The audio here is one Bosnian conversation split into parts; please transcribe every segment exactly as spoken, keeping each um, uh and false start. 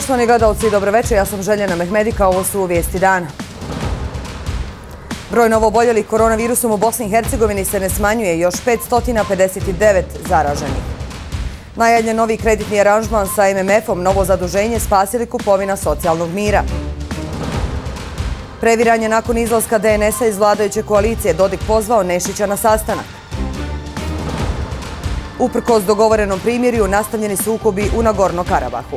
Poštovani gledalci, dobro večer, ja sam Željana Mehmedika, ovo su vijesti dana. Broj novooboljelih koronavirusom u Bosni i Hercegovini se ne smanjuje, još petsto pedeset devet zaraženih. Najavljen novi kreditni aranžman sa M M F-om, novo zaduženje spasili kupovina socijalnog mira. Previranje nakon izlaska D N S-a iz vladajuće koalicije, Dodik pozvao Nešića na sastanak. Uprkos dogovorenom primjerju, nastavljeni sukobi u Nagorno-Karabahu.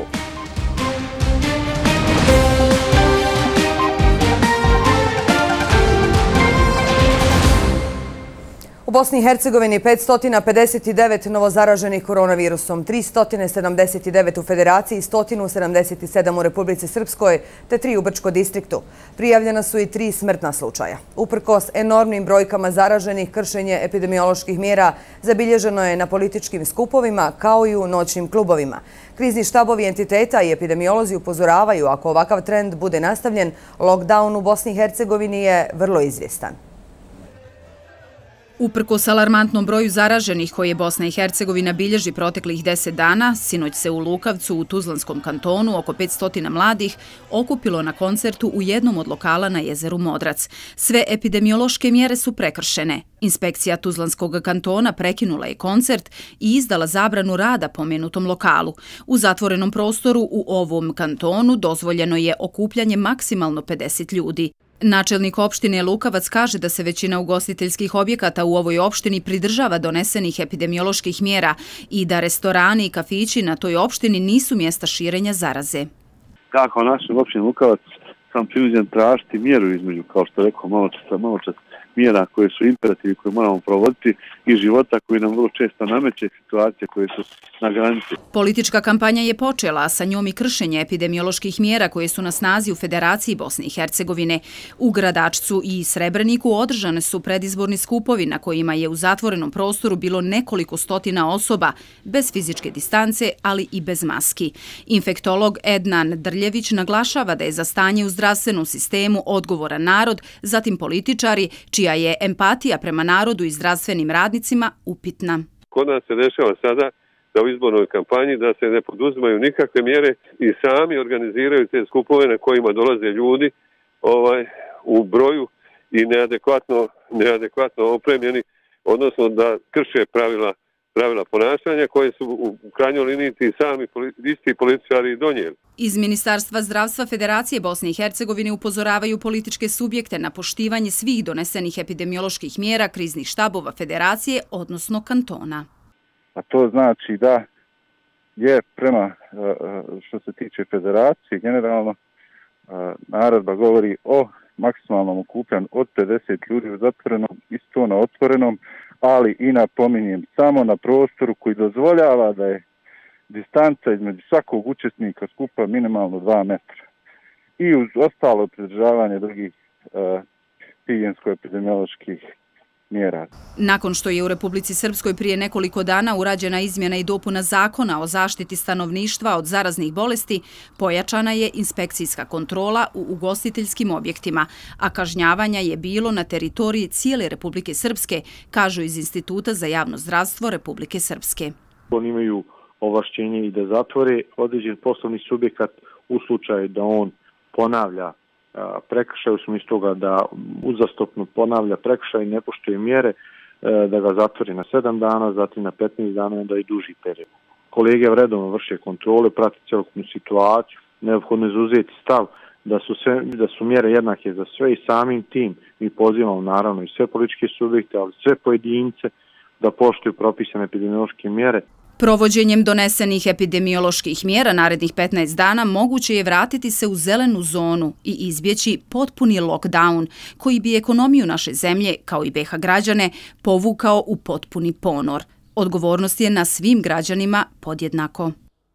U Bosni i Hercegovini petsto pedeset devet novozaraženih koronavirusom, tristo sedamdeset devet u Federaciji, sto sedamdeset sedam u Republici Srpskoj te tri u Brčko distriktu. Prijavljena su i tri smrtna slučaja. Uprkos enormnim brojkama zaraženih, kršenje epidemioloških mjera zabilježeno je na političkim skupovima kao i u noćnim klubovima. Krizni štabovi entiteta i epidemiolozi upozoravaju ako ovakav trend bude nastavljen, lockdown u Bosni i Hercegovini je vrlo izvjestan. Uprkos alarmantnom broju zaraženih koje Bosna i Hercegovina bilježi proteklih deset dana, sinoć se u Lukavcu u Tuzlanskom kantonu oko petsto mladih okupilo na koncertu u jednom od lokala na jezeru Modrac. Sve epidemiološke mjere su prekršene. Inspekcija Tuzlanskog kantona prekinula je koncert i izdala zabranu rada pomenutom lokalu. U zatvorenom prostoru u ovom kantonu dozvoljeno je okupljanje maksimalno pedeset ljudi. Načelnik opštine Lukavac kaže da se većina ugostiteljskih objekata u ovoj opštini pridržava donesenih epidemioloških mjera i da restorani i kafići na toj opštini nisu mjesta širenja zaraze. Kako našoj opštini Lukavac sam prinuđen tražiti mjeru između, kao što rekao malo čas, malo čas, mjera koje su imperativi, koje moramo provoditi i života koji nam vrlo često nameće, situacije koje su na granici. Politička kampanja je počela, a sa njom i kršenje epidemioloških mjera koje su na snazi u Federaciji Bosne i Hercegovine. U Gradačcu i Srebreniku održane su predizborni skupovi na kojima je u zatvorenom prostoru bilo nekoliko stotina osoba, bez fizičke distance, ali i bez maski. Infektolog Ednan Drljević naglašava da je za stanje u zdravstvenom sistemu odgovoran narod, zatim političari, čija je empatija prema narodu i zdravstvenim radnicima upitna. Kod nas se dešava sada da u izbornoj kampanji da se ne poduzimaju nikakve mjere i sami organiziraju te skupove na kojima dolaze ljudi ovaj, u broju i neadekvatno, neadekvatno opremljeni, odnosno da krše pravila, pravila ponašanja koje su u krajnjoj liniji ti sami isti političari donijeli. Iz Ministarstva zdravstva Federacije Bosne i Hercegovine upozoravaju političke subjekte na poštivanje svih donesenih epidemioloških mjera kriznih štabova Federacije, odnosno kantona. A to znači da je prema, što se tiče Federacije, generalno naredba govori o maksimalnom okupljanju od pedeset ljudi u zatvorenom, isto na otvorenom, ali i napominjem samo na prostoru koji dozvoljava da je distanca između svakog učesnika skupa minimalno dva metra. I uz ostalo pridržavanje drugih uh, higijensko-epidemioloških mjera. Nakon što je u Republici Srpskoj prije nekoliko dana urađena izmjena i dopuna zakona o zaštiti stanovništva od zaraznih bolesti, pojačana je inspekcijska kontrola u ugostiteljskim objektima, a kažnjavanja je bilo na teritoriji cijele Republike Srpske, kažu iz Instituta za javno zdravstvo Republike Srpske. Oni imaju ovlašćenje i da zatvore određen poslovni subjekat u slučaju da on ponavlja prekršaj, u smislu toga da uzastopno ponavlja prekršaj i ne poštuje mjere, da ga zatvori na sedam dana, zatim na petnaest dana, onda i duži period. Kolege redovno vrše kontrole, prate celokupnu situaciju, neophodno je zauzeti stav da su, sve, da su mjere jednake za sve i samim tim mi pozivamo naravno i sve političke subjekte, ali sve pojedince da poštuju propisane epidemiološke mjere. Provođenjem donesenih epidemioloških mjera narednih petnaest dana moguće je vratiti se u zelenu zonu i izbjeći potpuni lockdown, koji bi ekonomiju naše zemlje, kao i B iH građane, povukao u potpuni ponor. Odgovornost je na svim građanima podjednako.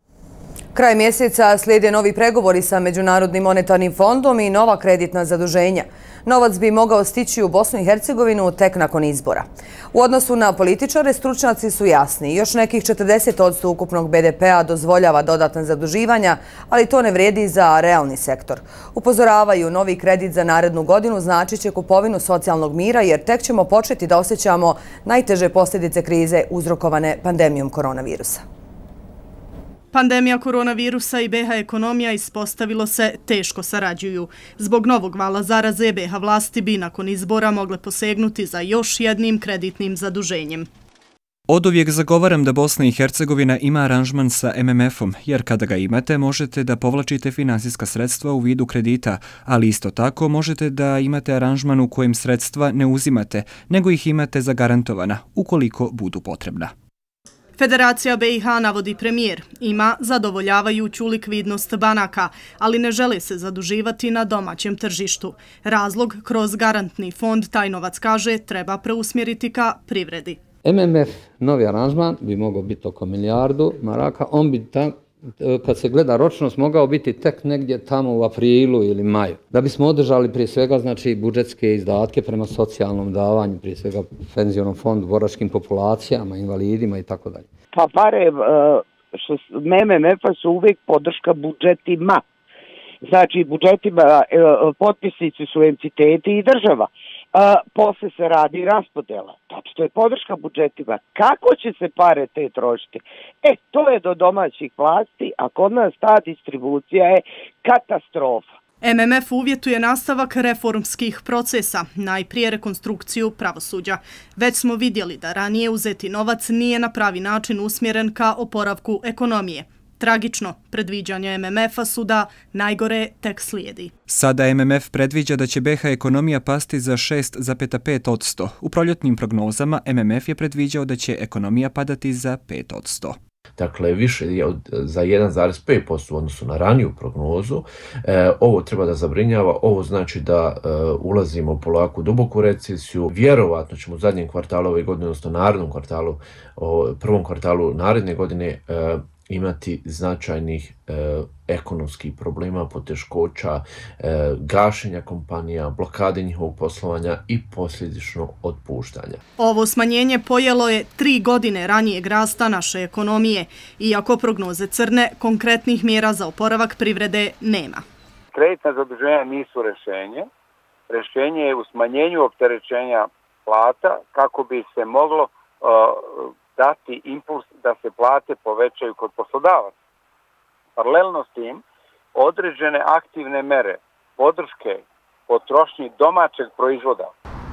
Kraj mjeseca slijede novi pregovori sa Međunarodnim monetarnim fondom i nova kreditna zaduženja. Novac bi mogao stići u Bosnu i Hercegovinu tek nakon izbora. U odnosu na političare, stručnjaci su jasni. Još nekih četrdeset posto ukupnog B D P-a dozvoljava dodatna zaduživanja, ali to ne vrijedi za realni sektor. Upozoravaju, novi kredit za narednu godinu značit će kupovinu socijalnog mira, jer tek ćemo početi da osjećamo najteže posljedice krize uzrokovane pandemijom koronavirusa. Pandemija koronavirusa i B iH ekonomija ispostavilo se teško sarađuju. Zbog novog vala zaraze B iH vlasti bi nakon izbora mogle posegnuti za još jednim kreditnim zaduženjem. Oduvijek zagovaram da Bosna i Hercegovina ima aranžman sa M M F-om, jer kada ga imate možete da povlačite finansijska sredstva u vidu kredita, ali isto tako možete da imate aranžman u kojem sredstva ne uzimate, nego ih imate zagarantovana, ukoliko budu potrebna. Federacija B iH, navodi premijer, ima zadovoljavajuću likvidnost banaka, ali ne žele se zaduživati na domaćem tržištu. Razlog, kroz garantni fond taj novac, kaže, treba preusmjeriti ka privredi. M M F, novi aranžman, bi mogao biti oko milijardu maraka, on bi tam, kad se gleda ročnost, mogao biti tek negdje tamo u aprilu ili maju. Da bismo održali prije svega znači budžetske izdatke prema socijalnom davanju, prije svega penzionom fondu, boračkim populacijama, invalidima i tako dalje. Pa pare što M M F-a su uvijek podrška budžetima. Znači budžetima, potpisnici su entiteti i država. Posle se radi raspodela. Znači, to je podrška budžetima. Kako će se pare te trošiti? E, to je do domaćih vlasti, a kod nas ta distribucija je katastrofa. M M F uvjetuje nastavak reformskih procesa, najprije rekonstrukciju pravosuđa. Već smo vidjeli da ranije uzeti novac nije na pravi način usmjeren ka oporavku ekonomije. Tragično, predviđanja M M F-a su da najgore tek slijedi. Sada M M F predviđa da će B iH ekonomija pasti za šest zarez pet posto. U proljotnim prognozama M M F je predviđao da će ekonomija padati za pet posto. Dakle, više je za jedan zarez pet posto u odnosu na raniju prognozu. E, ovo treba da zabrinjava, ovo znači da e, ulazimo polako u duboku recesiju. Vjerovatno ćemo u zadnjem kvartalu ove godine, odnosno narednom kvartalu, o, prvom kvartalu naredne godine, e, imati značajnih e, ekonomskih problema, poteškoća, e, gašenja kompanija, blokade njihovog poslovanja i posljedično otpuštanja. Ovo smanjenje pojelo je tri godine ranijeg rasta naše ekonomije. Iako prognoze crne, konkretnih mjera za oporavak privrede nema. Kreditna zaduženja nisu rešenje. Rešenje je u smanjenju opterećenja plata kako bi se moglo uh, dati impuls da se plate povećaju kod poslodavaca. Paralelno s tim, određene aktivne mere podrške potrošnji domaćeg proizvoda.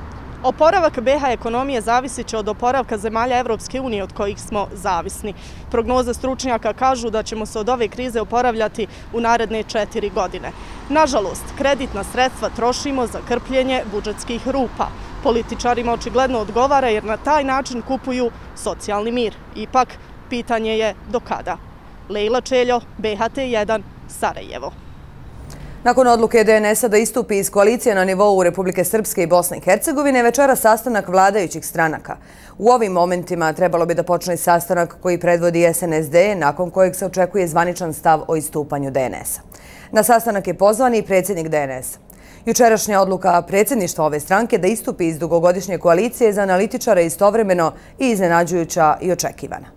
Oporavak B iH ekonomije zavisit će od oporavka zemalja Evropske unije od kojih smo zavisni. Prognoze stručnjaka kažu da ćemo se od ove krize oporavljati u naredne četiri godine. Nažalost, kreditna sredstva trošimo za krpljenje budžetskih rupa. Političarima očigledno odgovara jer na taj način kupuju socijalni mir. Ipak, pitanje je do kada. Lejla Čeljo, B H T jedan, Sarajevo. Nakon odluke D N S-a da istupi iz koalicije na nivou Republike Srpske i Bosne i Hercegovine, večera sastanak vladajućih stranaka. U ovim momentima trebalo bi da počne sastanak koji predvodi S N S D, nakon kojeg se očekuje zvaničan stav o istupanju D N S-a. Na sastanak je pozvan i predsjednik D N S-a. Jučerašnja odluka predsjedništva ove stranke da istupi iz dugogodišnje koalicije za analitičare istovremeno i iznenađujuća i očekivana.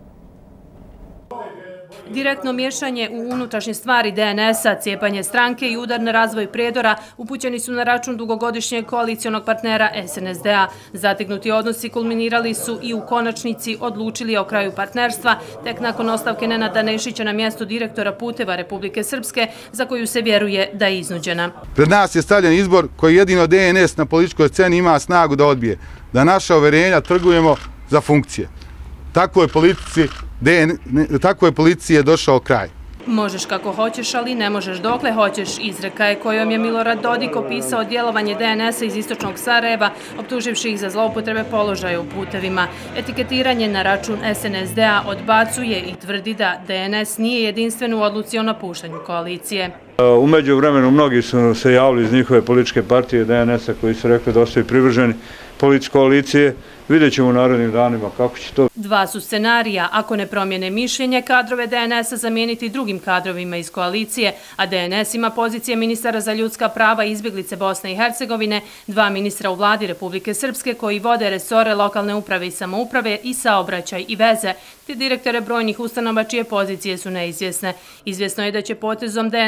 Direktno miješanje u unutrašnje stvari D N S-a, cijepanje stranke i udar na razvoj predora upućeni su na račun dugogodišnjeg koalicijonog partnera S N S D-a. Zategnuti odnosi kulminirali su i u konačnici odlučili o kraju partnerstva, tek nakon ostavke Nenada Nešića na mjestu direktora puteva Republike Srpske, za koju se vjeruje da je iznuđena. Pred nas je stavljen izbor koji jedino D N S na političkoj sceni ima snagu da odbije, da naša uverenja trgujemo za funkcije. Tako je politici Tako je policiji došao kraj. Možeš kako hoćeš, ali ne možeš dokle hoćeš, izreka je kojom je Milorad Dodik opisao djelovanje D N S-a iz istočnog Sarajeva, optuživši ih za zloupotrebe položaja u putevima. Etiketiranje na račun S N S D-a odbacuje i tvrdi da D N S nije jedinstven u odluci o napuštanju koalicije. Umeđu vremenu mnogi su se javili iz njihove političke partije D N S-a koji su rekli da ostaju privrženi političke koalicije. Vidjet ćemo u narednim danima kako će to. Dva su scenarija. Ako ne promjene mišljenje, kadrove D N S-a zamijeniti drugim kadrovima iz koalicije, a D N S ima pozicije ministara za ljudska prava i izbjeglice Bosne i Hercegovine, dva ministra u vladi Republike Srpske koji vode resore lokalne uprave i samouprave i saobraćaj i veze, te direktore brojnih ustanova čije pozicije su neizvjesne. Izvjesno je da će potezom D N S-a biti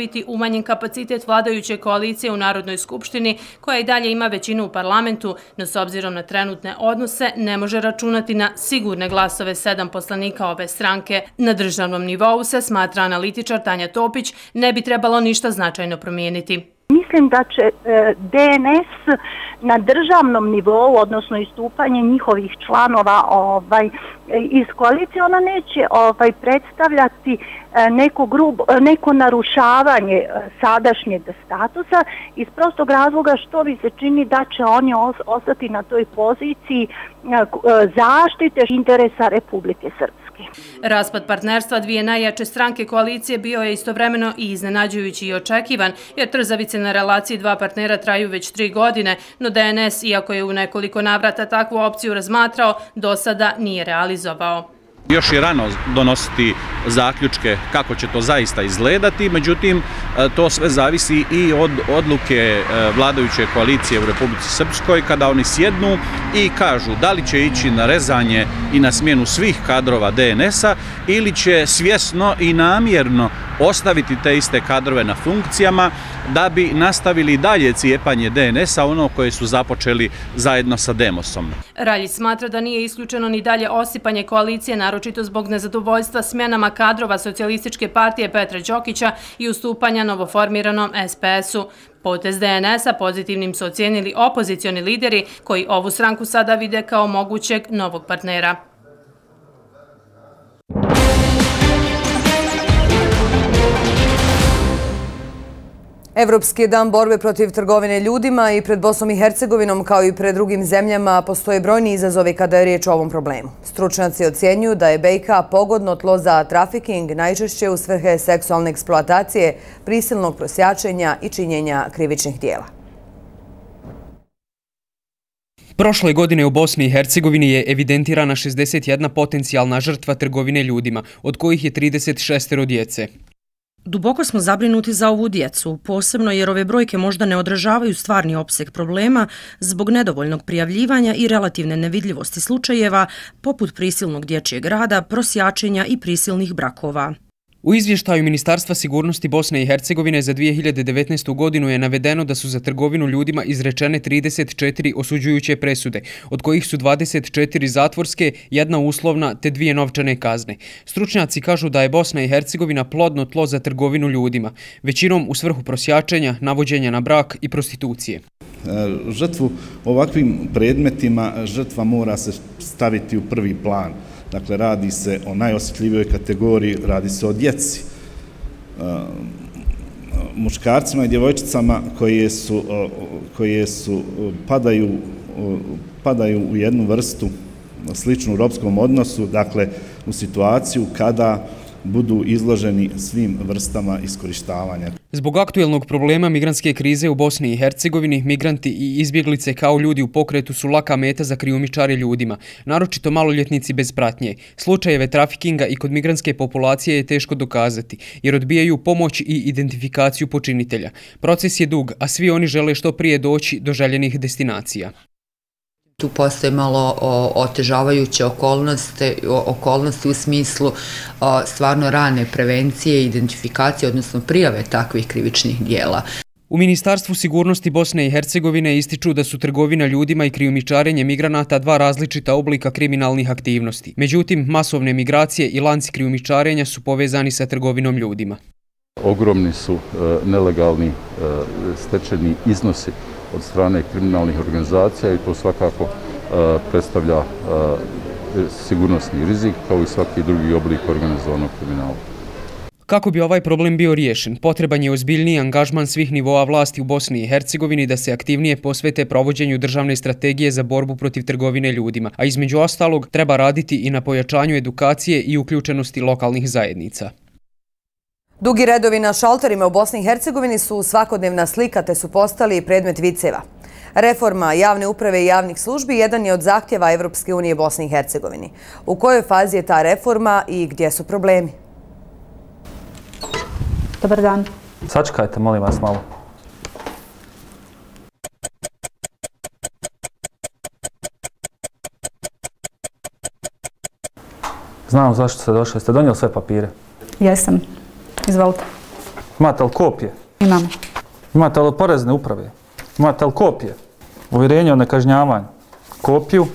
biti umanjen kapacitet vladajuće koalicije u Narodnoj skupštini, koja i dalje ima većinu u parlamentu, no s obzirom na trenutne odnose ne može računati na sigurne glasove sedam poslanika ove stranke. Na državnom nivou se, smatra analitičar Tanja Topić, ne bi trebalo ništa značajno promijeniti. Mislim da će D N S na državnom nivou, odnosno istupanje njihovih članova ovaj, iz koalicije, ona neće ovaj, predstavljati neko, grubo, neko narušavanje sadašnjeg statusa iz prostog razloga što mi se čini da će oni ostati na toj poziciji zaštite interesa Republike Srpske. Raspad partnerstva dvije najjače stranke koalicije bio je istovremeno i iznenađujući i očekivan, jer trzavice na relaciji dva partnera traju već tri godine, no D N S, iako je u nekoliko navrata takvu opciju razmatrao, do sada nije realizovao. Još je rano donositi zaključke kako će to zaista izgledati, međutim to sve zavisi i od odluke vladajuće koalicije u Republici Srpskoj kada oni sjednu i kažu da li će ići na rezanje i na smjenu svih kadrova D N S-a ili će svjesno i namjerno ostaviti te iste kadrove na funkcijama da bi nastavili dalje cijepanje D N S-a, ono koje su započeli zajedno sa Demosom. Raljić smatra da nije isključeno ni dalje osipanje koalicije, naročito zbog nezadovoljstva smjenama kadrova Socijalističke partije Petra Đokića i ustupanja novoformiranom S P S-u. Potez D N S-a pozitivnim su ocijenili opozicioni lideri koji ovu stranku sada vide kao mogućeg novog partnera. Evropski dan borbe protiv trgovine ljudima i pred Bosnom i Hercegovinom kao i pred drugim zemljama postoje brojni izazovi kada je riječ o ovom problemu. Stručnjaci ocjenjuju da je B i K pogodno tlo za trafiking najčešće u svrhe seksualne eksploatacije, prisilnog prosjačenja i činjenja krivičnih dijela. Prošle godine u Bosni i Hercegovini je evidentirana šezdeset jedna potencijalna žrtva trgovine ljudima, od kojih je trideset šest djece. Duboko smo zabrinuti za ovu djecu, posebno jer ove brojke možda ne odražavaju stvarni opseg problema zbog nedovoljnog prijavljivanja i relativne nevidljivosti slučajeva, poput prisilnog dječjeg rada, prosjačenja i prisilnih brakova. U izvještaju Ministarstva sigurnosti Bosne i Hercegovine za dvije hiljade devetnaestu. godinu je navedeno da su za trgovinu ljudima izrečene trideset četiri osuđujuće presude, od kojih su dvadeset četiri zatvorske, jedna uslovna te dvije novčane kazne. Stručnjaci kažu da je Bosna i Hercegovina plodno tlo za trgovinu ljudima, većinom u svrhu prosjačenja, navođenja na brak i prostitucije. Žrtvu ovakvim predmetima žrtva mora se staviti u prvi plan. Dakle, radi se o najosjetljivijoj kategoriji, radi se o djeci. Muškarcima i djevojčicama koje su, koje su, padaju, padaju u jednu vrstu sličnu ropskom odnosu, dakle, u situaciju kada budu izloženi svim vrstama iskorištavanja. Zbog aktuelnog problema migrantske krize u Bosni i Hercegovini, migranti i izbjeglice kao ljudi u pokretu su laka meta za krijumčare ljudima, naročito maloljetnici bez pratnje. Slučajeve trafikinga i kod migrantske populacije je teško dokazati, jer odbijaju pomoć i identifikaciju počinitelja. Proces je dug, a svi oni žele što prije doći do željenih destinacija. Tu postoje malo otežavajuće okolnosti, okolnosti u smislu stvarno rane prevencije i identifikacije, odnosno prijave takvih krivičnih dijela. U Ministarstvu sigurnosti Bosne i Hercegovine ističu da su trgovina ljudima i krijumčarenje migranata dva različita oblika kriminalnih aktivnosti. Međutim, masovne migracije i lanci krijumčarenja su povezani sa trgovinom ljudima. Ogromni su nelegalni stečeni iznosi od strane kriminalnih organizacija i to svakako predstavlja sigurnosni rizik kao i svaki drugi oblik organizovanog kriminala. Kako bi ovaj problem bio riješen, potreban je ozbiljniji angažman svih nivoa vlasti u Bosni i Hercegovini da se aktivnije posvete provođenju državne strategije za borbu protiv trgovine ljudima, a između ostalog treba raditi i na pojačanju edukacije i uključenosti lokalnih zajednica. Dugi redovi na šalterima u Bosni i Hercegovini su svakodnevna slika te su postali predmet viceva. Reforma javne uprave i javnih službi jedan je od zahtjeva Evropske unije Bosni i Hercegovini. U kojoj fazi je ta reforma i gdje su problemi? Dobar dan. Sačekajte, molim vas malo. Znam zašto ste došli. Ste donijeli sve papire? Jesam. Izvolite. Imate li kopije? Imam. Imate li od porezne uprave? Imate li kopije? Uvjerenje o nekažnjavanju? Kopiju?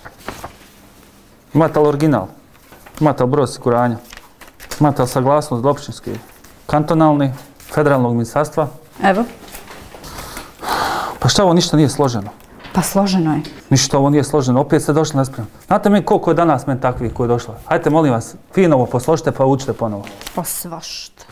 Imate li original? Imate li broj osiguranja? Imate li saglasnost općinske, kantonalne, federalnog ministarstva? Evo. Pa šta ovo ništa nije složeno? Pa složeno je. Ništa ovo nije složeno, opet ste došli nespremno. Znate mi koliko je danas meni takvih koji je došlo? Hajde, molim vas, fino ovo posložite pa učite ponovo. Pa svašta.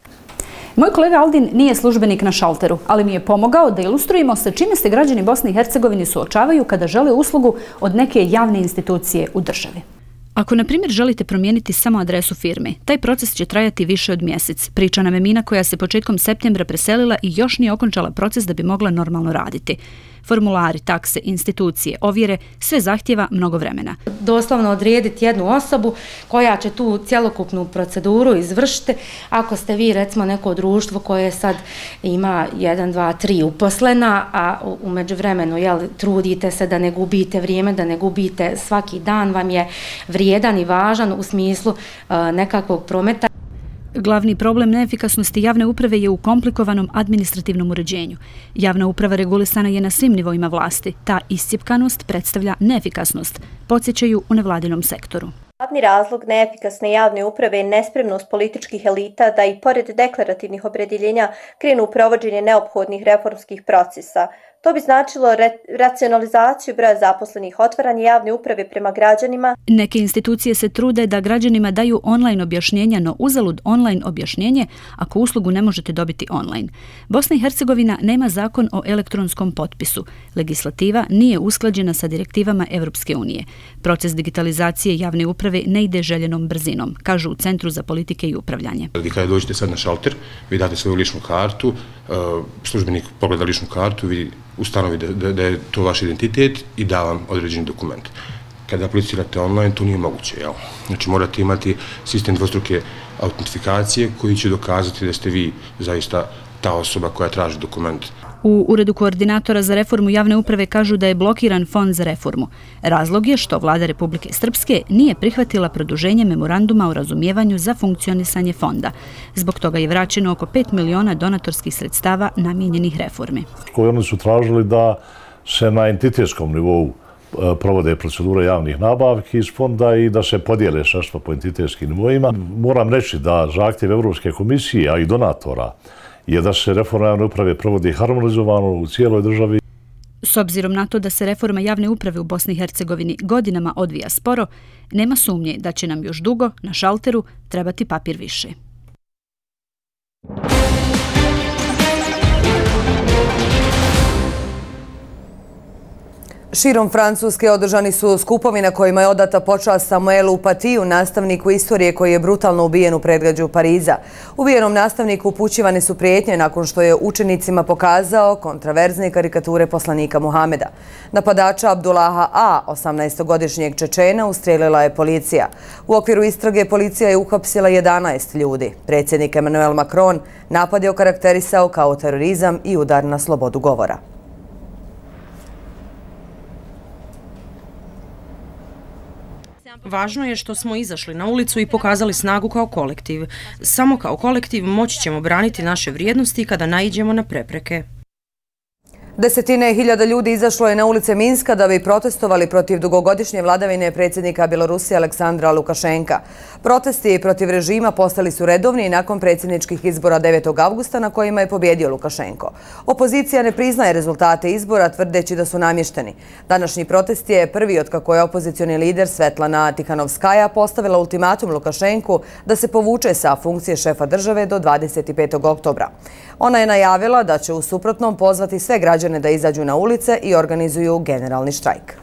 Moj kolega Aldin nije službenik na šalteru, ali mi je pomogao da ilustrujemo sa čime se građani Bosne i Hercegovine suočavaju kada žele uslugu od neke javne institucije u državi. Ako, na primjer, želite promijeniti samo adresu firme, taj proces će trajati više od mjesec. Priča nam Emina koja se početkom septembra preselila i još nije okončala proces da bi mogla normalno raditi. Formulari, takse, institucije, ovjere, sve zahtjeva mnogo vremena. Doslovno odrediti jednu osobu koja će tu cjelokupnu proceduru izvršiti. Ako ste vi, recimo, neko društvo koje sad ima jedan, dva, tri uposlena, a u međuvremenu jel, trudite se da ne gubite vrijeme, da ne gubite svaki dan, vam je vrijedan i važan u smislu uh, nekakvog prometa. Glavni problem neefikasnosti javne uprave je u komplikovanom administrativnom uređenju. Javna uprava regulisana je na svim nivoima vlasti. Ta iscjepkanost predstavlja neefikasnost, podsjećaju u nevladinom sektoru. Glavni razlog neefikasne javne uprave je nespremnost političkih elita da i pored deklarativnih opredjeljenja krenu u provođenje neophodnih reformskih procesa. To bi značilo racionalizaciju broja zaposlenih, otvaranje javne uprave prema građanima. Neke institucije se trude da građanima daju online objašnjenja, no uzalud online objašnjenje ako uslugu ne možete dobiti online. Bosna i Hercegovina nema zakon o elektronskom potpisu. Legislativa nije usklađena sa direktivama Evropske unije. Proces digitalizacije javne uprave ne ide željenom brzinom, kažu u Centru za politike i upravljanje. Vi kada dođete sad na šalter, vi date svoju ličnu kartu, službenik pogleda ličnu kartu, vi ustanovi da, da, da je to vaš identitet i da vam određeni dokument. Kada aplicirate online, to nije moguće. Jel? Znači morate imati sistem dvostruke autentifikacije koji će dokazati da ste vi zaista ta osoba koja traži dokument. U Uredu koordinatora za reformu javne uprave kažu da je blokiran fond za reformu. Razlog je što vlada Republike Srpske nije prihvatila produženje memoranduma o razumijevanju za funkcionisanje fonda. Zbog toga je vraćeno oko pet miliona donatorskih sredstava namijenjenih reformi. Oni su tražili da se na entitetskom nivou provode procedure javnih nabavki iz fonda i da se podijele sredstva po entitetskim nivoima. Moram reći da zahtjev Evropske komisije, a i donatora, je da se reforma javne uprave provodi harmonizovano u cijeloj državi. S obzirom na to da se reforma javne uprave u Bosni i Hercegovini godinama odvija sporo, nema sumnje da će nam još dugo na šalteru trebati papir više. Širom Francuske održani su skupovi na kojima je odata počast Samuelu Patiju, nastavniku istorije koji je brutalno ubijen u predgrađu Pariza. Ubijenom nastavniku upućivane su prijetnje nakon što je učenicima pokazao kontraverzne karikature poslanika Muhameda. Napadača Abdullaha A, osamnaestogodišnjeg Čečena, ustrijelila je policija. U okviru istrage policija je uhapsila jedanaest ljudi. Predsjednik Emmanuel Macron napad je okarakterisao kao terorizam i udar na slobodu govora. Važno je što smo izašli na ulicu i pokazali snagu kao kolektiv. Samo kao kolektiv moći ćemo braniti naše vrijednosti kada naiđemo na prepreke. Desetine hiljada ljudi izašlo je na ulice Minska da bi protestovali protiv dugogodišnje vladavine predsjednika Bjelorusije Aleksandra Lukašenka. Protesti protiv režima postali su redovni nakon predsjedničkih izbora devetog avgusta na kojima je pobjedio Lukašenko. Opozicija ne priznaje rezultate izbora tvrdeći da su namješteni. Današnji protest je prvi otkako je opozicioni lider Svetlana Tikhanovskaja postavila ultimatum Lukašenku da se povuče sa funkcije šefa države do dvadeset petog oktobra. Ona je najavila da će u suprotnom pozvati sve građane da izađu na ulice i organizuju generalni štrajk.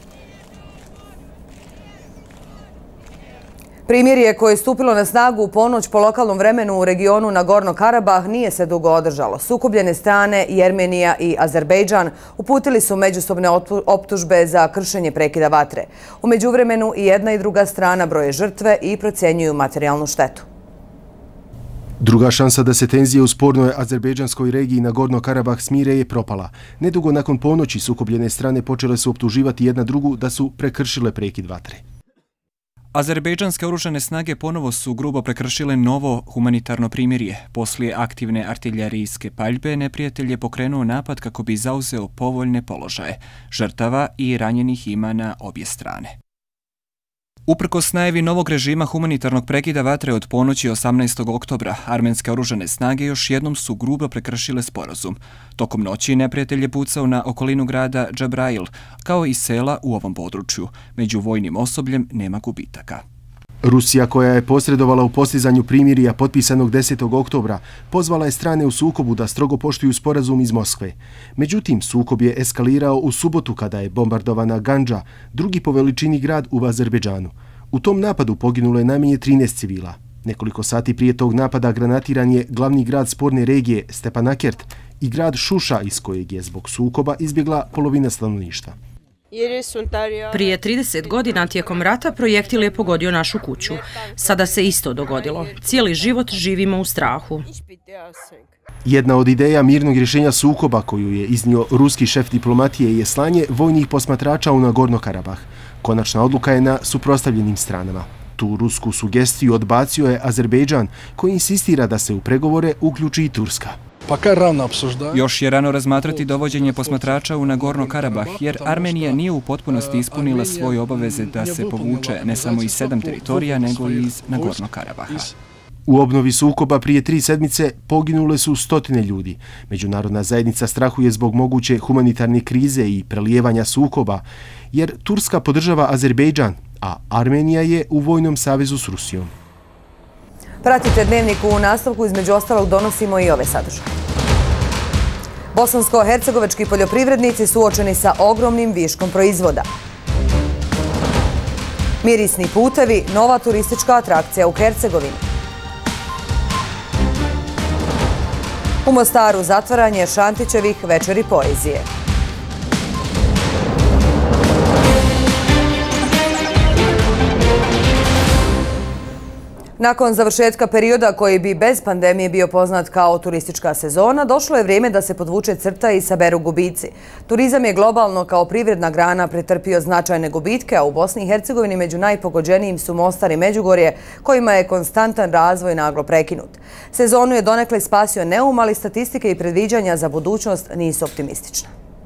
Primirje koje je stupilo na snagu u ponoć po lokalnom vremenu u regionu Nagorno Karabah nije se dugo održalo. Sukobljene strane Jermenija i Azerbejdžan uputili su međusobne optužbe za kršenje prekida vatre. U međuvremenu i jedna i druga strana broje žrtve i procjenjuju materijalnu štetu. Druga šansa da se tenzije u spornoj azerbejdžanskoj regiji Nagorno Karabah smire je propala. Nedugo nakon ponoći sukobljene strane počele su optuživati jedna drugu da su prekršile prekid vatre. Azerbejdžanske oružane snage ponovo su grubo prekršile novo humanitarno primirje. Poslije aktivne artiljerijske paljbe neprijatelj je pokrenuo napad kako bi zauzeo povoljne položaje. Žrtava i ranjenih ima na obje strane. Uprkos najavi novog režima humanitarnog prekida vatre od ponoći osamnaestog oktobra, armenske oružane snage još jednom su grubo prekršile sporazum. Tokom noći neprijatelj je pucao na okolinu grada Džabrail, kao i sela u ovom području. Među vojnim osobljem nema gubitaka. Rusija, koja je posredovala u postizanju primirja potpisanog desetog oktobra, pozvala je strane u sukobu da strogo poštuju sporazum iz Moskve. Međutim, sukob je eskalirao u subotu kada je bombardovana Gandža, drugi po veličini grad u Azerbejdžanu. U tom napadu poginulo je najmanje trinaest civila. Nekoliko sati prije tog napada granatiran je glavni grad sporne regije Stepanakert i grad Šuša, iz kojeg je zbog sukoba izbjegla polovina stanovništva. Prije trideset godina tijekom rata projektil je pogodio našu kuću. Sada se isto dogodilo. Cijeli život živimo u strahu. Jedna od ideja mirnog rješenja sukoba koju je iznio ruski šef diplomatije je slanje vojnih posmatrača u Nagorno Karabah. Konačna odluka je na suprotstavljenim stranama. Tu rusku sugestiju odbacio je Azerbejdžan, koji insistira da se u pregovore uključi i Turska. Još je rano razmatrati dovođenje posmatrača u Nagorno Karabah, jer Armenija nije u potpunosti ispunila svoje obaveze da se povuče ne samo iz sedam teritorija, nego i iz Nagorno Karabaha. U obnovi sukoba prije tri sedmice poginule su stotine ljudi. Međunarodna zajednica strahuje zbog moguće humanitarne krize i prelijevanja sukoba, jer Turska podržava Azerbejdžan, a Armenija je u vojnom savezu s Rusijom. Pratite Dnevnik, u nastavku između ostalog donosimo i ove sadržaje. Bosansko-hercegovački poljoprivrednici suočeni sa ogromnim viškom proizvoda. Mirisni putevi, nova turistička atrakcija u Hercegovini. U Mostaru zatvaranje Šantićevih večeri poezije. Nakon završetka perioda koji bi bez pandemije bio poznat kao turistička sezona, došlo je vrijeme da se podvuče crta i saberu gubici. Turizam je globalno kao privredna grana pretrpio značajne gubitke, a u Bosni i Hercegovini među najpogođenijim su Mostar i Međugorje, kojima je konstantan razvoj naglo prekinut. Sezonu je donekle spasio Neum, ali statistike i predviđanja za budućnost nisu optimistične.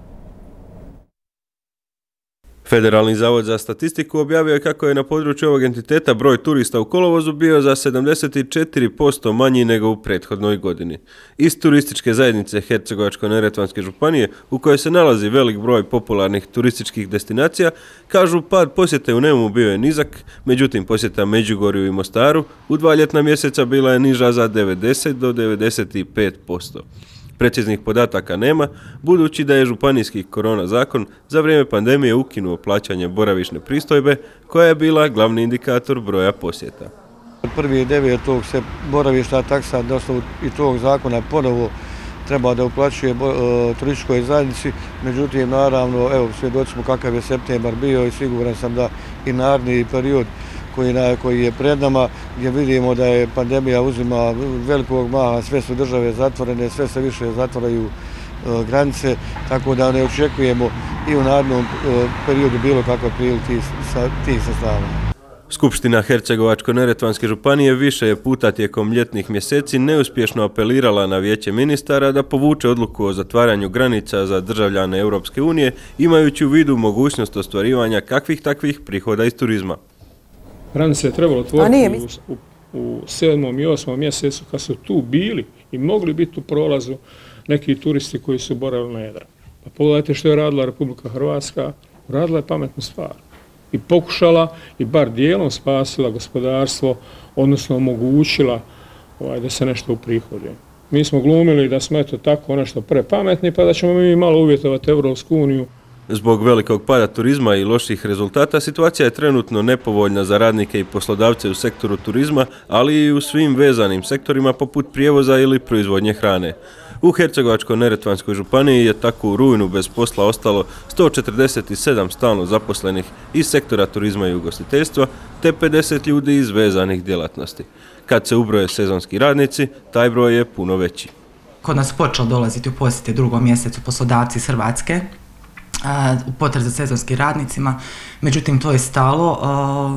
Federalni zavod za statistiku objavio je kako je na području ovog entiteta broj turista u kolovozu bio za sedamdeset četiri posto manji nego u prethodnoj godini. Iz turističke zajednice Hercegovačko-neretvanske županije, u kojoj se nalazi velik broj popularnih turističkih destinacija, kažu pad posjete u Neumu bio je nizak, međutim posjeta Međugorju i Mostaru u dva ljetna mjeseca bila je niža za devedeset do devedeset pet posto. Preciznih podataka nema, budući da je županijski korona zakon za vrijeme pandemije ukinuo plaćanje boravišne pristojbe, koja je bila glavni indikator broja posjeta. Od prvi devetog se boravišna taksa došla i tog zakona ponovo treba da uplaćuje turističkoj zajednici, međutim, naravno, evo, svjedoci smo kakav je septembar bio i siguran sam da i naredni period koji je pred nama, gdje vidimo da je pandemija uzima velikog maha, sve su države zatvorene, sve se više zatvaraju granice, tako da ne očekujemo i u narednom periodu bilo kakav priliv tih sredstava. Skupština Hercegovačko-neretvanske županije više je puta tijekom ljetnih mjeseci neuspješno apelirala na vijeće ministara da povuče odluku o zatvaranju granica za državljane Europske unije, imajući u vidu mogućnost ostvarivanja kakvih takvih prihoda iz turizma. Granice je trebalo otvoriti u, u sedmom i osmom mjesecu kad su tu bili i mogli biti u prolazu neki turisti koji su boravili na Jadranu. Pa pogledajte što je radila Republika Hrvatska, radila je pametnu stvar i pokušala i bar dijelom spasila gospodarstvo, odnosno omogućila ovaj, da se nešto uprihoduje. Mi smo glumili da smo eto tako nešto prepametni pa da ćemo mi malo uvjetovati Evropsku uniju. Zbog velikog pada turizma i loših rezultata, situacija je trenutno nepovoljna za radnike i poslodavce u sektoru turizma, ali i u svim vezanim sektorima poput prijevoza ili proizvodnje hrane. U Hercegovačko-neretvanskoj županiji je tako u rujnu bez posla ostalo sto četrdeset sedam stalno zaposlenih iz sektora turizma i ugostiteljstva, te pedeset ljudi iz vezanih djelatnosti. Kad se ubroje sezonski radnici, taj broj je puno veći. Kod nas počelo dolaziti u posjete drugom mjesecu poslodavci iz Hrvatske, u potrazi za sezonskim radnicima, međutim to je stalo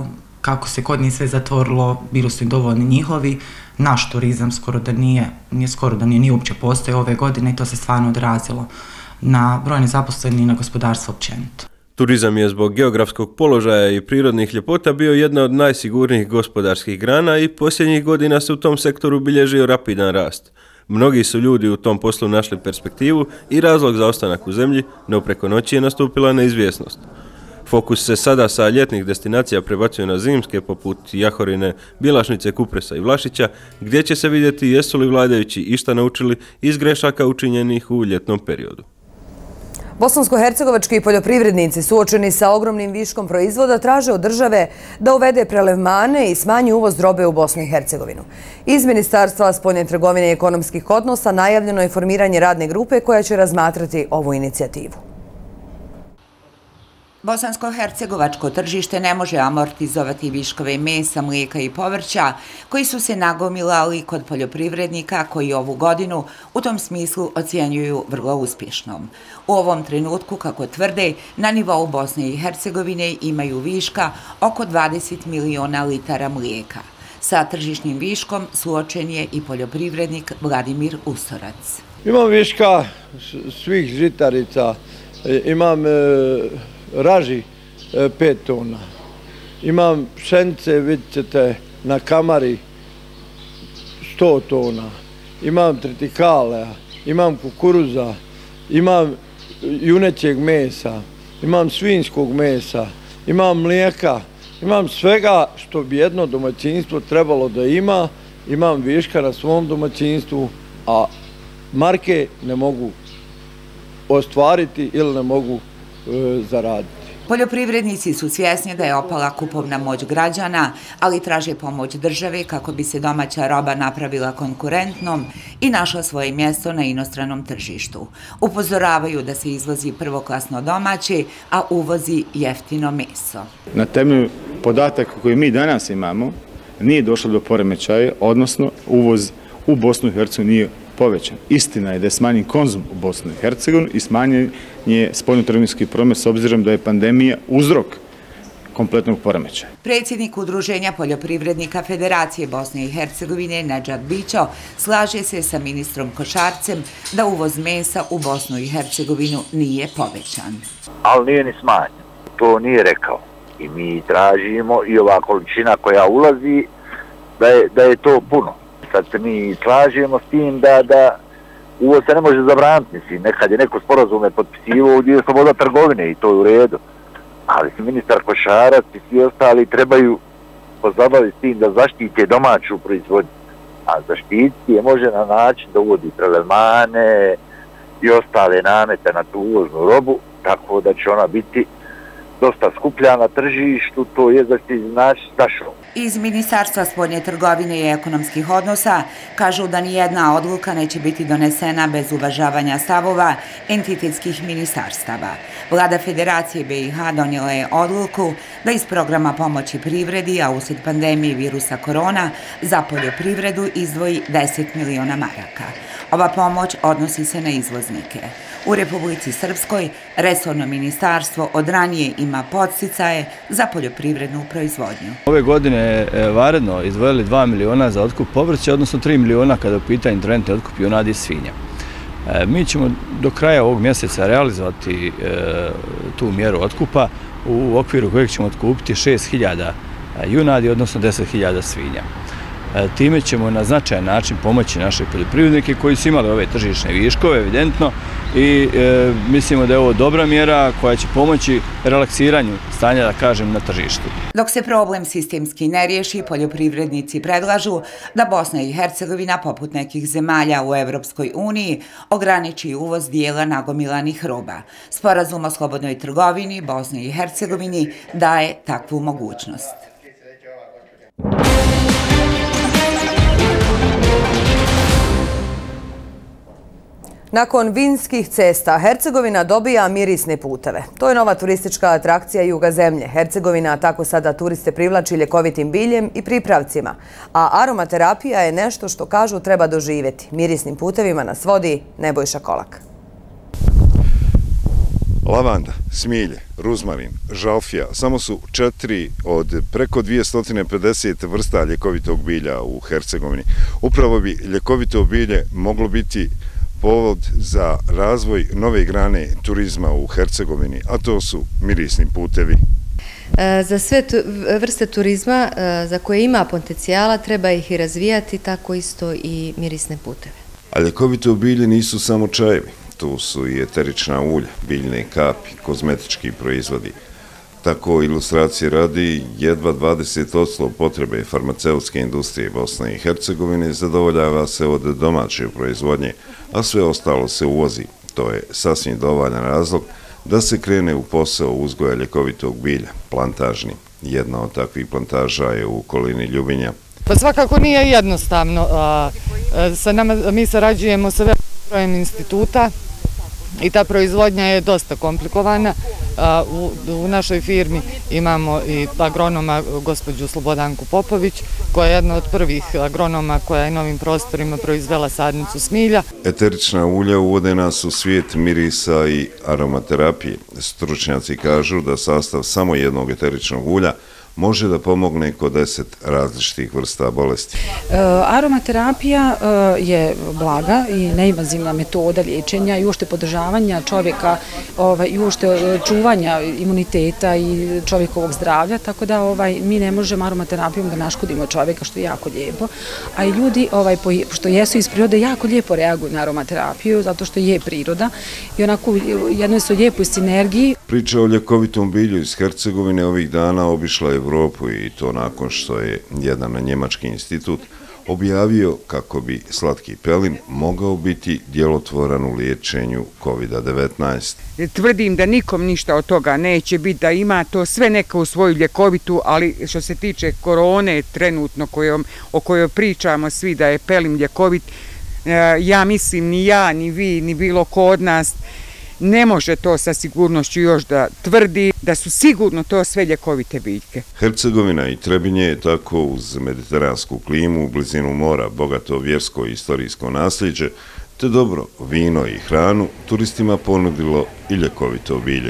kako se kod njih sve zatvorilo, bili su i dovoljni njihovi. Naš turizam skoro da nije, nije skoro da nije, nije uopće postoje ove godine i to se stvarno odrazilo na broj nezaposlenih i na gospodarstvo općenito. Turizam je zbog geografskog položaja i prirodnih ljepota bio jedna od najsigurnijih gospodarskih grana i posljednjih godina se u tom sektoru bilježio rapidan rast. Mnogi su ljudi u tom poslu našli perspektivu i razlog za ostanak u zemlji, no preko noći je nastupila neizvjesnost. Fokus se sada sa ljetnih destinacija prebacuje na zimske, poput Jahorine, Bilašnice, Kupresa i Vlašića, gdje će se vidjeti jesu li vladajući išta naučili iz grešaka učinjenih u ljetnom periodu. Bosansko-hercegovački poljoprivrednici suočeni sa ogromnim viškom proizvoda traže od države da uvede prelevmane i smanji uvoz robe u Bosnu i Hercegovinu. Iz Ministarstva spoljne trgovine i ekonomskih odnosa najavljeno je formiranje radne grupe koja će razmatrati ovu inicijativu. Bosansko-hercegovačko tržište ne može amortizovati viškove mesa, mlijeka i povrća koji su se nagomilali kod poljoprivrednika koji ovu godinu u tom smislu ocjenjuju vrlo uspješnom. U ovom trenutku, kako tvrde, na nivou Bosne i Hercegovine imaju viška oko dvadeset miliona litara mlijeka. Sa tržišnim viškom suočen je i poljoprivrednik Vladimir Usorac. Imam viška svih žitarica, imam raži pet tona, imam pšenice, vidjet ćete, na kamari sto tona, imam tritikale, imam kukuruza, imam junećeg mesa, imam svinjskog mesa, imam mlijeka, imam svega što bi jedno domaćinstvo trebalo da ima, imam viška na svom domaćinstvu, a marke ne mogu ostvariti ili ne mogu zaraditi. Poljoprivrednici su svjesni da je opala kupovna moć građana, ali traže pomoć države kako bi se domaća roba napravila konkurentnom i našla svoje mjesto na inostranom tržištu. Upozoravaju da se izvozi prvoklasno domaće, a uvozi jeftino meso. Na temelju podataka koje mi danas imamo, nije došlo do poremećaja, odnosno uvoz u Bosnu i Hercegovinu nije povećan. Istina je da je smanjen konzum u Bosnu i Hercegovini i smanjen je spoljnotrgovinski promet s obzirom da je pandemija uzrok kompletnog poremećaja. Predsjednik Udruženja poljoprivrednika Federacije Bosne i Hercegovine Nedžad Bićo slaže se sa ministrom Košarcem da uvoz mesa u Bosnu i Hercegovinu nije povećan. Ali nije ni smanjen. To nije rekao. I mi tražimo i ova količina koja ulazi da je, da je to puno. Sad se mi slažemo s tim da, da uvoz se ne može zabraniti, mislim, nekad je neko sporazume potpisivao gdje je sloboda trgovine i to je u redu, ali ministar Košarac i svi ostali trebaju pozabaviti s tim da zaštite domaću proizvodnju, a zaštititi je može na način da uvodi prelevmane i ostale namete na tu uvoznu robu, tako da će ona biti dosta skuplja na tržištu, to je da se znači stašom. Iz Ministarstva spoljne trgovine i ekonomskih odnosa kažu da nijedna odluka neće biti donesena bez uvažavanja stavova entitetskih ministarstava. Vlada Federacije B i H donijela je odluku da iz programa pomoći privredi, a usred pandemije virusa korona, za poljoprivredu izdvoji deset miliona maraka. Ova pomoć odnosi se na izvoznike. U Republici Srpskoj resorno ministarstvo od ranije ima podsticaje za poljoprivrednu proizvodnju. Ove godine je varedno izdvojili dva miliona za otkup povrća, odnosno tri miliona kada je u pitanju trenutni otkup junadi i svinja. Mi ćemo do kraja ovog mjeseca realizovati tu mjeru otkupa u okviru kojeg ćemo otkupiti šest hiljada junadi, odnosno deset hiljada svinja. Time ćemo na značajan način pomoći naše poljoprivrednike koji su imali ove tržišne viškove, evidentno, i e, mislimo da je ovo dobra mjera koja će pomoći relaksiranju stanja, da kažem, na tržištu. Dok se problem sistemski ne riješi, poljoprivrednici predlažu da Bosna i Hercegovina, poput nekih zemalja u Evropskoj uniji, ograniči uvoz dijela nagomilanih roba. Sporazum o slobodnoj trgovini Bosni i Hercegovini daje takvu mogućnost. Nakon vinskih cesta, Hercegovina dobija mirisne puteve. To je nova turistička atrakcija juga zemlje. Hercegovina tako sada turiste privlači ljekovitim biljem i pripravcima. A aromaterapija je nešto što kažu treba doživjeti. Mirisnim putevima nas vodi Nebojša Kolak. Lavanda, smilje, ruzmarin, žalfija samo su četiri od preko dvjesto pedeset vrsta ljekovitog bilja u Hercegovini. Upravo bi ljekovito bilje moglo biti povod za razvoj nove grane turizma u Hercegovini, a to su mirisni putevi. Za sve vrste turizma za koje ima potencijala treba ih i razvijati, tako isto i mirisne puteve. A ljekovito bilje nisu samo čajevi. Tu su i eterična ulja, biljne kapi, kozmetički proizvodi. Tako ilustracije radi jedva dvadeset posto potrebe farmaceutske industrije Bosne i Hercegovine zadovoljava se od domaće proizvodnje, a sve ostalo se uvozi. To je sasvim dovoljan razlog da se krene u posao uzgoja ljekovitog bilja, plantažni. Jedna od takvih plantaža je u okolini Ljubinja. Pa svakako nije jednostavno. Sa nama, mi sarađujemo sa velikim brojem instituta i ta proizvodnja je dosta komplikovana. U, u našoj firmi imamo i agronoma gospođu Slobodanku Popović, koja je jedna od prvih agronoma koja je na ovim prostorima proizvela sadnicu smilja. Eterična ulja uvode nas u svijet mirisa i aromaterapije. Stručnjaci kažu da sastav samo jednog eteričnog ulja može da pomogne kod deset različitih vrsta bolesti. Aromaterapija je blaga i neinvazivna metoda liječenja i uopšte podržavanja čovjeka i uopšte čuvanja imuniteta i čovjekovog zdravlja, tako da mi ne možemo aromaterapijom da naškodimo čovjeka, što je jako lijepo. A i ljudi, što jesu iz prirode, jako lijepo reaguju na aromaterapiju, zato što je priroda i onako jednoj su lijepoj sinergiji. Priča o ljekovitom bilju iz Hercegovine ovih dana obišla je Evropu i to nakon što je jedan njemački institut objavio kako bi slatki pelin mogao biti djelotvoran u liječenju kovid devetnaest. Tvrdim da nikom ništa od toga neće biti, da ima to sve neka u svoju ljekovitu, ali što se tiče korone trenutno kojom, o kojoj pričamo svi da je pelin ljekovit, ja mislim ni ja, ni vi, ni bilo ko od nas ne može to sa sigurnošću još da tvrdi da su sigurno to sve ljekovite biljke. Hercegovina i Trebinje je tako uz mediteransku klimu, u blizinu mora, bogato vjersko i istorijsko nasljeđe, te dobro vino i hranu, turistima ponudilo i ljekovito bilje.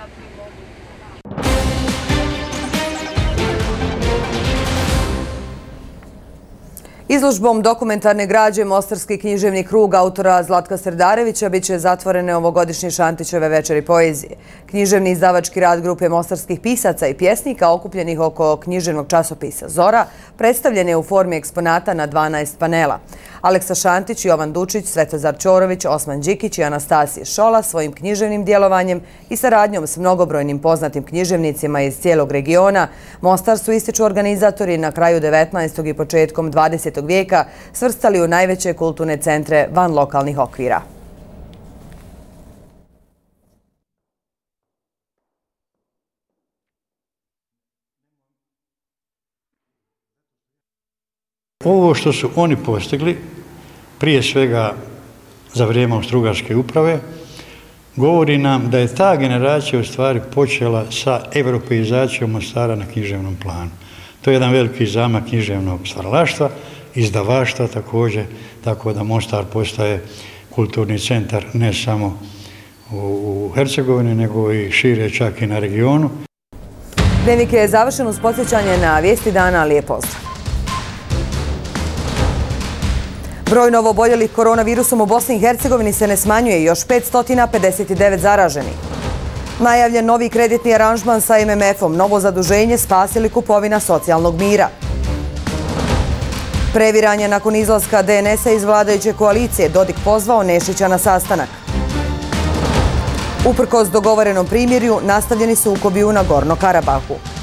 Izložbom dokumentarne građe Mostarski književni krug autora Zlatka Srdarevića bit će zatvorene ovogodišnje Šantićeve večeri poezije. Književni izdavački rad grupe mostarskih pisaca i pjesnika okupljenih oko književnog časopisa Zora predstavljen je u formi eksponata na dvanaest panela. Aleksa Šantić, Jovan Dučić, Svetozar Ćorović, Osman Đikić i Anastasije Šola svojim književnim djelovanjem i saradnjom s mnogobrojnim poznatim književnicima iz cijelog regiona Mostar su, ističu organizatori, na kraju devetnaestog i početkom dvadesetog vijeka svrstali u najveće kulturne centre van lokalnih okvira. Ovo što su oni postigli, prije svega za vrijeme Austrougarske uprave, govori nam da je ta generacija u stvari počela sa evropeizacijom Mostara na književnom planu. To je jedan veliki zamak književnog stvaralaštva, izdavaštva također, tako da Mostar postaje kulturni centar ne samo u Hercegovini, nego i šire, čak i na regionu. Dnevnik je završen uz podsjećanje na vijesti dana. Lijep pozdrav! Broj novooboljelih koronavirusom u Bosni i Hercegovini se ne smanjuje, još petsto pedeset devet zaraženih. Najavljen novi kreditni aranžman sa M M F-om, novo zaduženje, spas ili kupovina socijalnog mira. Previranje nakon izlaska D N S-a iz vladajuće koalicije, Dodik pozvao Nešića na sastanak. Uprkos dogovorenom primirju, nastavljeni sukobi u Nagorno Karabahu.